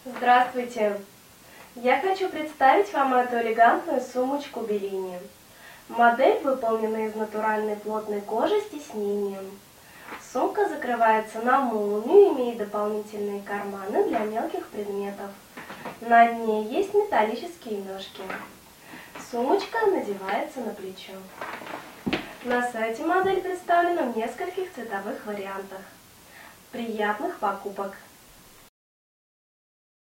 Здравствуйте! Я хочу представить вам эту элегантную сумочку Беллини. Модель выполнена из натуральной плотной кожи с тиснением. Сумка закрывается на молнию и имеет дополнительные карманы для мелких предметов. На дне есть металлические ножки. Сумочка надевается на плечо. На сайте модель представлена в нескольких цветовых вариантах. Приятных покупок!